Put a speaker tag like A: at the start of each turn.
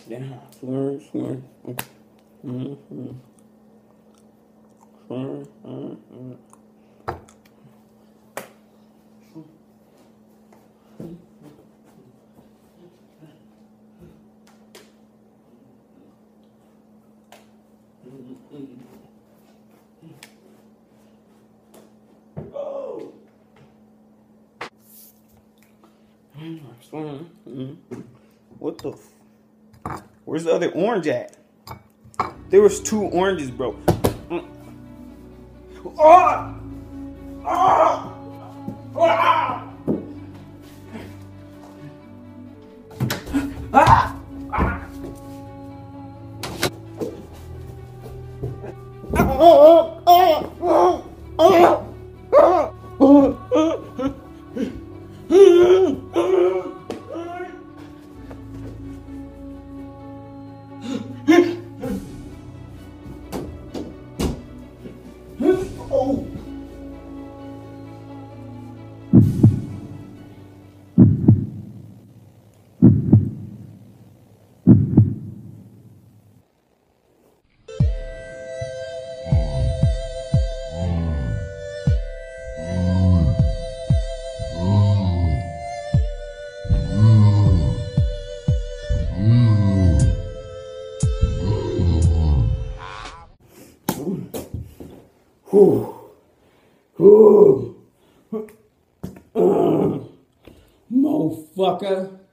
A: Yeah, swear. Mm-hmm. Swear. Oh. I swear. What the? Where's the other orange at? There was 2 oranges, bro. Oh! Oh! Ah! Ah! Oh! Motherfucker.